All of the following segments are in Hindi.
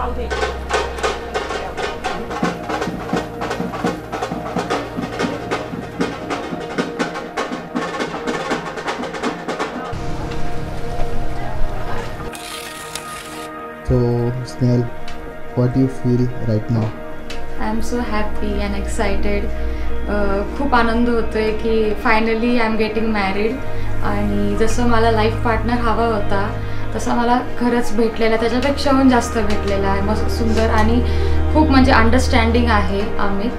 So Snehal, what do you feel right now? I am so happy and excited. खूप आनंद होतोय की finally I am getting married. आणि जसं मला लाईफ पार्टनर हवा होता तसं मला खरंच भेटलेला, त्याच्यापेक्षाहून जास्त भेटलेला आहे. मस्त सुंदर आणि खूप म्हणजे अंडरस्टँडिंग आहे अमित.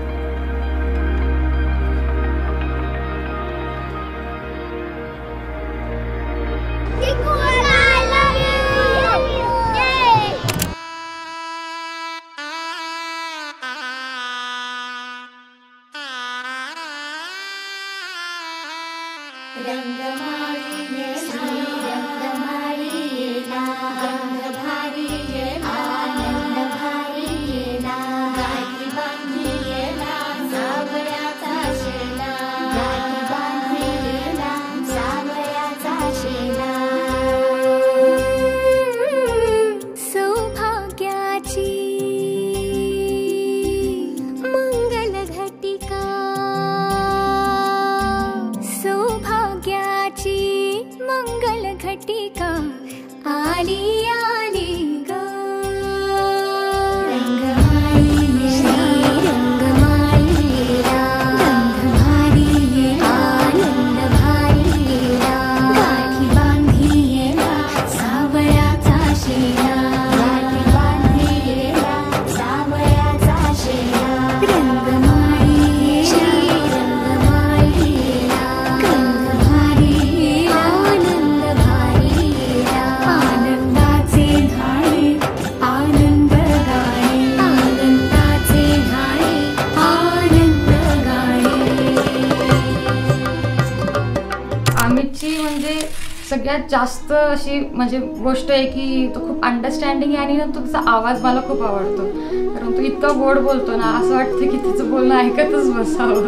सगळ्यात जास्त अशी म्हणजे गोष्ट आहे की तो खूप अंडरस्टँडिंग आहे आणि ना तुझा आवाज मला खूप आवडतो. कारण तो इतका गोड बोलतो ना, असं वाटतं की तिचं बोलणं ऐकतच बसावं.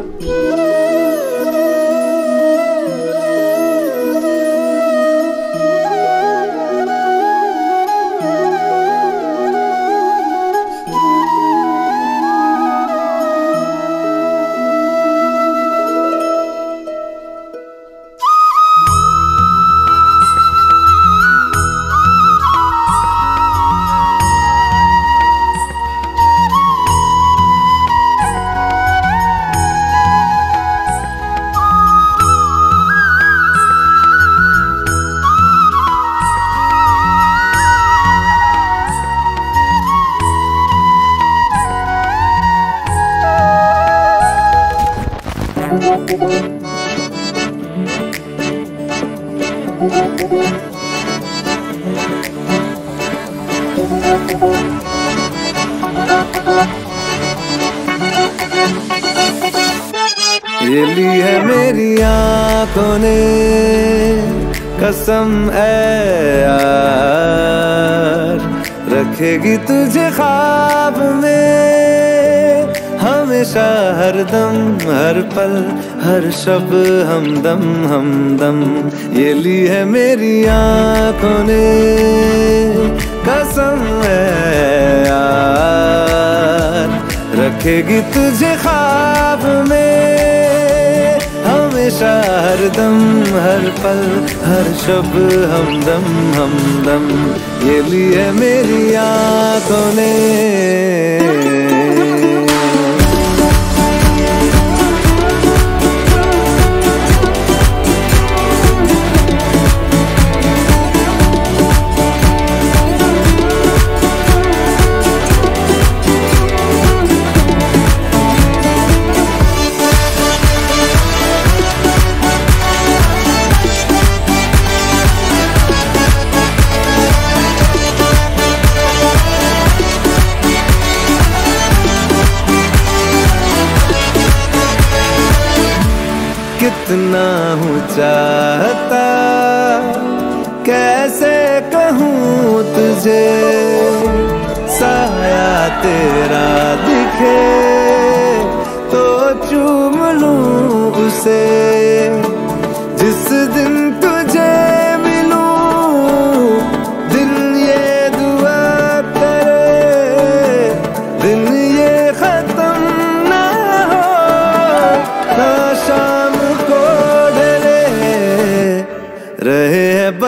ये ली है मेरी आंखों ने कसम है यार, रखेगी तुझे ख्वाब में हमेशा हर दम हर पल हर शब हमदम हमदम. ये ली है मेरी आंखों ने कसम है यार, रखेगी तुझे ख्वाब में हमेशा हर दम हर पल हर शब हमदम हमदम. ये ली है मेरी आंखों ने. कितना हूँ चाहता कैसे कहूँ तुझे, साया तेरा दिखे तो चूम लूँ उसे. जिस दिन तुझे मिलूं दिल ये दुआ करे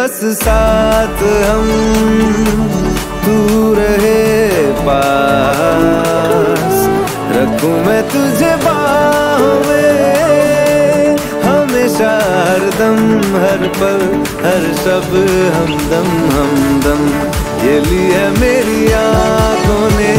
बस साथ हम, तू रहे पास, रखूं मैं तुझे बाहों में हमेशा, हरदम, हर पल, हर शब, हमदम हमदम, ये ली है मेरी आंखों ने।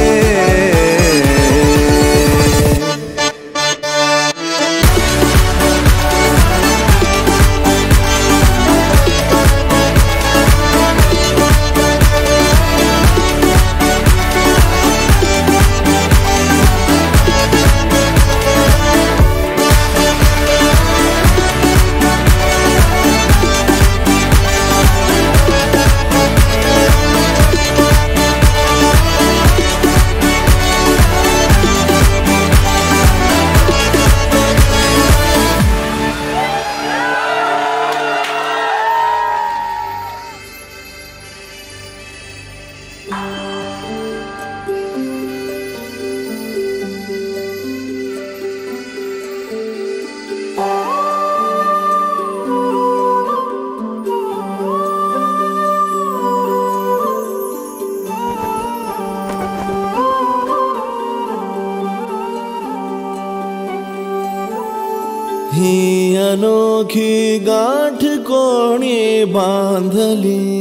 ही अनोखी गांठ कोणी बांधली,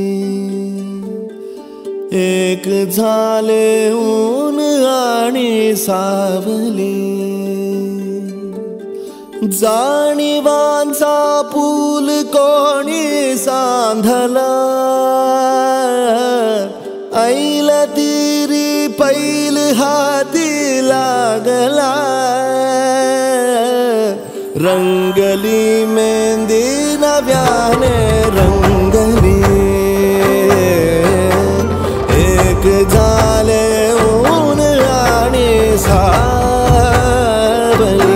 एक झाले ऊन आणि सावली, जाणीवांचा पूल कोणी सांधला, ऐल तिरी पैल हाती लागला, रंगली मेहंदी नव्याने रंगली, एक झाले ऊन आणि सावली।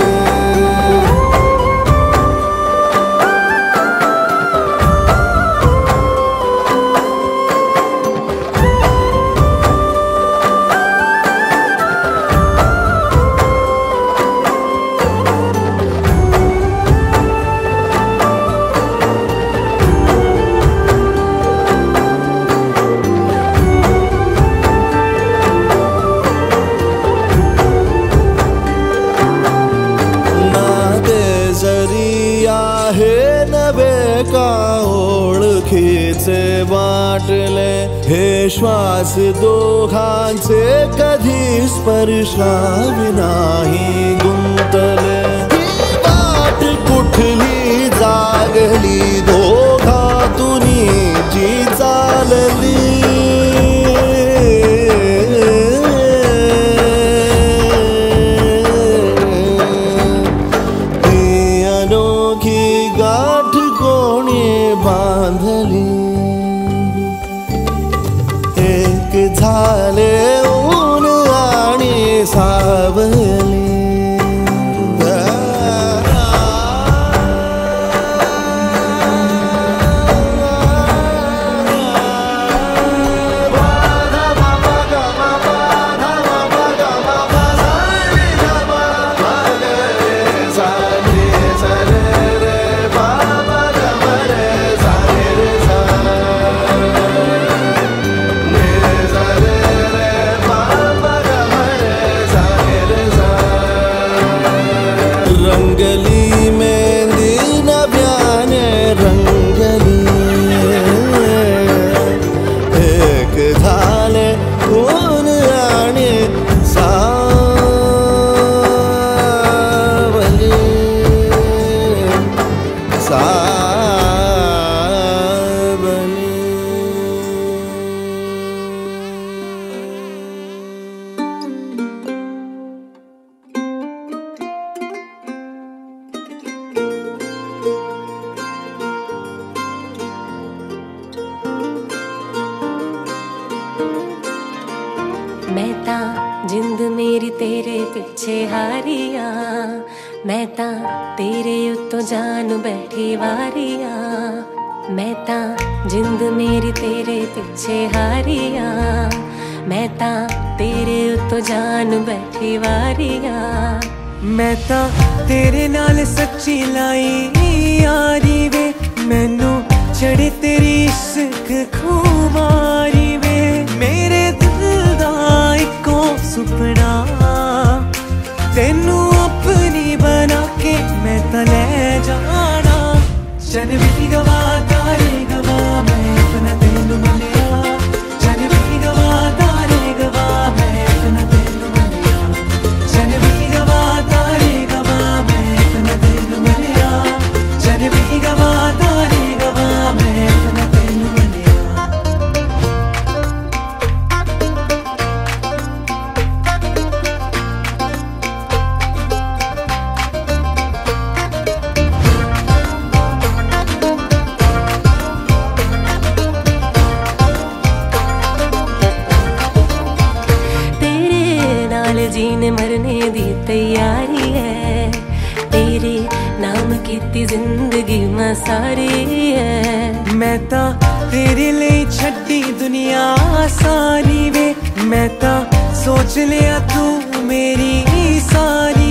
ओळखीचे वाटले हे श्वास दोघांचे, कधी स्पर्शाविनाही गुंतले, वाट कुठली जागली दोघातुनी जी चालली, एक झाले ऊन आणि सावली। रंगली मेहंदी नव्याने रंगली, एक झाले ऊन आणि सावली, सावली। मैं तां जिंद मेरी तेरे पिछे हारिया, मैं तां तेरे उत्तों जान बैठी वारिया, मैं तां जिंद मेरी तेरे पिछे हारिया, मैं तां तेरे उत्तों जान बैठी वारिया, मैं तां तेरे नाल सच्ची लाई यारी वे, मैनू चढ़े तेरी इश्क खुमारी वे मेरे दिल दा इको सुपना तेनू अपनी बना के मैं तो ले जाना चन भी गवा तारे गवा मैं अपना तेनू मनिया चन भी गवा तारे गवा मैं अपना तेनू मनिया चन भी गवा तारे गवा मैं अपना तेनू मनिया चन भी गवा तारे गवा मैं अपना तेनू मनिया जीने मरने दी तैयारी है तेरे नाम कीती जिंदगी मैं सारी है मैं ता तेरे लिए छड्डी दुनिया सारी वे मैं ता सोच लिया तू मेरी सारी